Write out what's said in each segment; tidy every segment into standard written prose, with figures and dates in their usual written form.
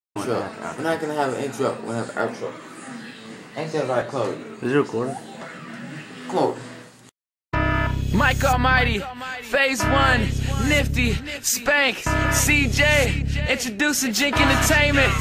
Intro. We're not gonna have an intro. We're gonna have an outro. Ain't that right, Chloe? Is it recording? Chloe. Mike Almighty, Phase 1, Nifty, Spank, CJ, introducing Jink Entertainment.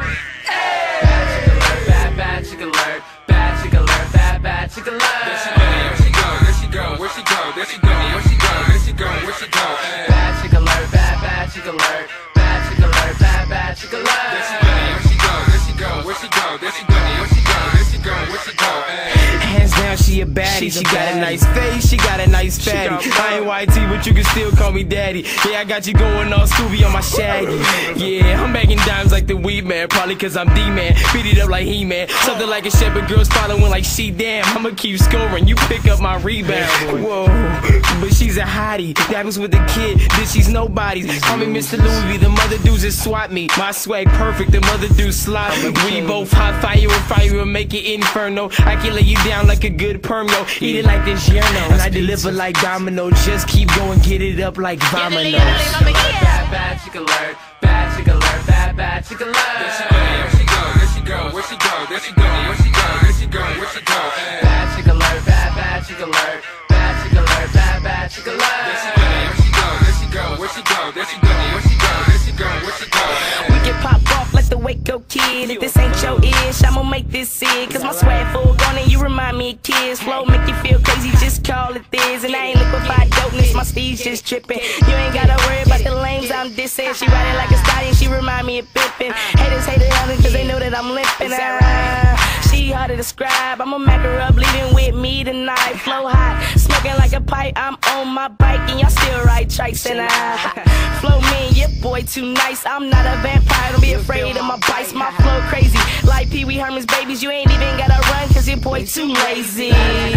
Bad chick alert, bad chick alert, bad chick alert. There she go, there she go, where she go, there she go, where she go, there she go, where she go. Bad chick alert, bad chick alert, bad chick alert, bad chick alert. There she go, where she go, there she go, where she go, there she go, where she go, there she go, where she go. Hands down, she a baddie. She got a nice face, she got a nice fatty. I ain't YT, but you can still call me daddy. Yeah, I got you going all Scooby on my shaggy. Yeah, I'm making dimes like the weed man, probably cause I'm D-man. Beat it up like He-Man, something like a shepherd girl's following like she damn. I'ma keep scoring, you pick up my rebound. Whoa, but she's a hottie. Dabbles with the kid, bitch, she's nobody's. Call me Mr. Louis V, the mother dudes just swat me. My swag perfect, the mother dudes sloppy. We both hot fire with fire and make it inferno. I can lay you down like a good perm, yo. Eat it like this yerno, and I deliver like domino. Just keep going, get it up like vominos. Bad chick alert, bad chick alert, bad chick alert. There she go, there she go, where she go, there she go, where she go, there she go, where she go. Bad chick alert, bad chick alert, bad chick alert, bad chick alert. There she go, there she go, there she go, where she go, there she go, where she go, there she go, where she go. We can pop off like the Waco Kid. If this ain't your ish, I'ma make this sick. Cause my swag full gone and you remind me of kids. Flow make you feel crazy, just call it this. And I ain't liquefied dopeness, my steez just trippin'. You ain't gotta worry about the lames I'm dissing. She riding like a stallion, she remind me of Pippin. Haters hate it on cause they know that I'm limping. She hard to describe, I'ma mack her up, leaving with me tonight. Flow hot, smoking like a pipe, I'm on my bike and y'all still ride trikes. And I flow mean, your boy too nice. I'm not a vampire, don't be afraid of my bites. My flow crazy, like Pee Wee Herman's babies. You ain't even gotta run cause your boy too lazy.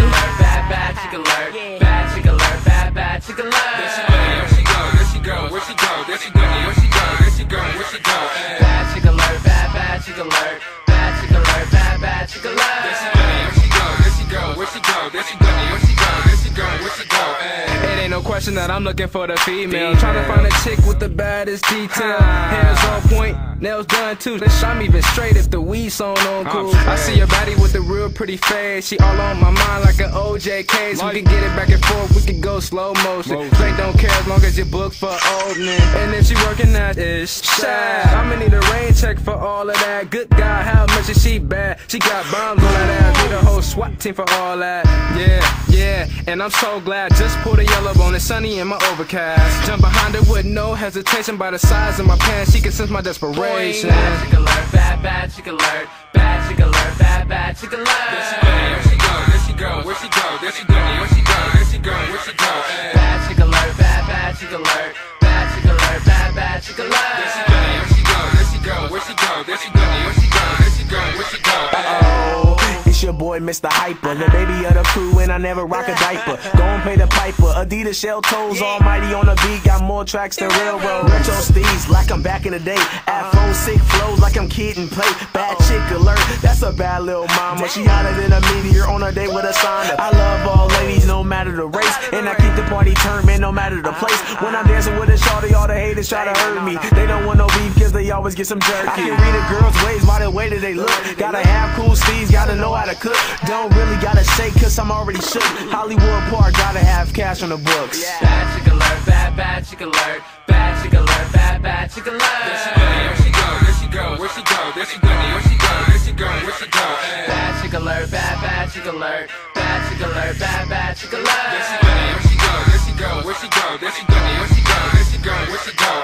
Bad chick alert, bad chick alert, bad chick alert. There she go, there she go, there she go, where she go, there she go, where she go, there she go, where she go. Bad chick alert, bad chick alert, bad chick alert, bad chick alert. There she go, there she go, there she go, where she go, there she go, where she go, there she go, where she go. It ain't no question that I'm looking for the female. Trying to find a chick with the baddest detail. Hair's on point, nails done too. I'm even straight if the weed song on cool. I see a baddie with a real pretty face. She all on my mind like an OJ case. We can get it back and forth, we can go slow motion. Straight don't care as long as you book for opening. And if she working that ish, shy. I'ma need a rain check for all of that. Good God, how much is she bad? She got bombs on that ass. Need a whole SWAT team for all that. Yeah, and I'm so glad. Just pulled a yellow bone, it's sunny in my overcast. Jump behind her with no hesitation. By the size of my pants, she can sense my desperation. Bad chick alert, bad chick alert, bad chick alert, bad chick alert. There she go, there she go, there she go, where she go, there she go, where she go, there she go, where she go. Bad chick alert, bad chick alert, bad chick alert, bad chick alert. There she go, there she go, there she go, where she go, there she go, where she go, there she go, where she go. It's your boy Mr. Hyper, the baby of the crew, and I never rock a diaper. Go and play the piper, Adidas shell toes, almighty on the beat, got more tracks than railroad. Retro steez, like I'm back in the day. Afro sick flows, like I'm kid and play. Bad chick alert, that's a bad little mama. She hotter than a meteor on a day with a sauna. I love all ladies, no matter the race, and I keep the party turned, man, no matter the place. When I'm dancing with a shorty, all the haters try to hurt me. They don't want no beef, cause they always get some jerky. I can read a girl's ways by the way that they look. Gotta have cool steez, gotta know how to cook. Don't really gotta shake cause I'm already shook. Hollywood Park, gotta have cash on the books. Bad chick alert, bad chick alert, bad chick alert, bad chick alert. There she go, there she go, there she go, where she go, there she go, where she go, there she go, where she go. Bad chick alert, bad chick alert, bad chick alert, bad chick alert. There she go, there she go, there she go, where she go, there she go, where she go, there she go, where she go.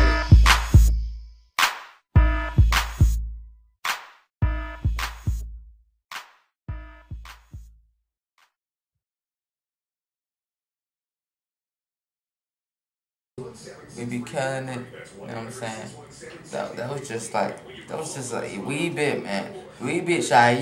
We be killing it. You know what I'm saying? That was just like a wee bit, man. Wee bit shy.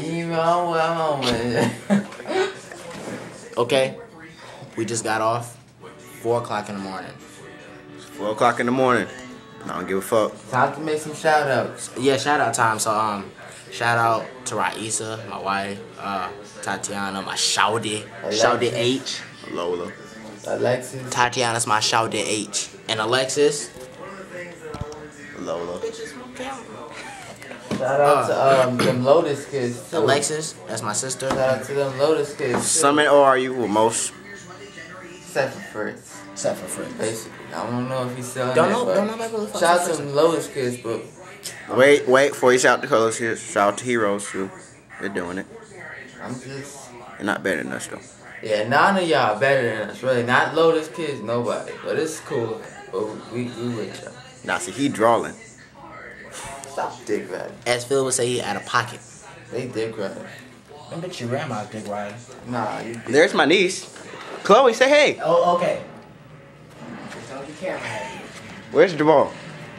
Okay, we just got off. 4 o'clock in the morning. It's 4 o'clock in the morning. I don't give a fuck. Time to make some shout outs. Yeah, shout out time. So shout out to Raisa, my wife, Tatiana, my shawty, Shawty H. Lola. Alexis. Tatiana's my Shawty H. And Alexis. Lola. Shout out to them Lotus kids too. Alexis, that's my sister. Shout out to them Lotus kids too. Some in ORU with most. Except for Fritz. Except for Fritz. Basically. I don't know if he's still in Don't there, know but nobody really fucks shout out with to Fritz. them Lotus kids, but Wait, before you shout out to colors here, shout out to Heroes too. They're doing it. I'm just... They're not better than us though. Yeah, none of y'all better than us, really. Not Lotus kids, nobody. But it's cool. But we with y'all. Nah, see, he drawing. Stop dick riding. As Phil would say, he out of pocket. They dick riding. I bet your grandma's dick riding. Nah, you dick. There's my niece. Chloe, say hey. Oh, okay. Don't the camera at you. Where's Jamal?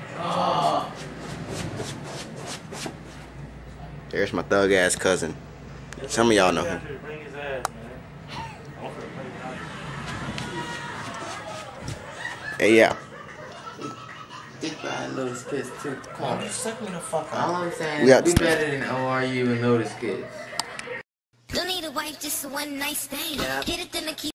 There's my thug ass cousin. Some of y'all know him. Hey, yeah. Dick riding Lotus kids too. Come on. Suck me the fuck All out. I'm saying We is got we to- better than ORU and Lotus kids. Don't need a wife, just one nice thing. Yeah. Hit it, then keep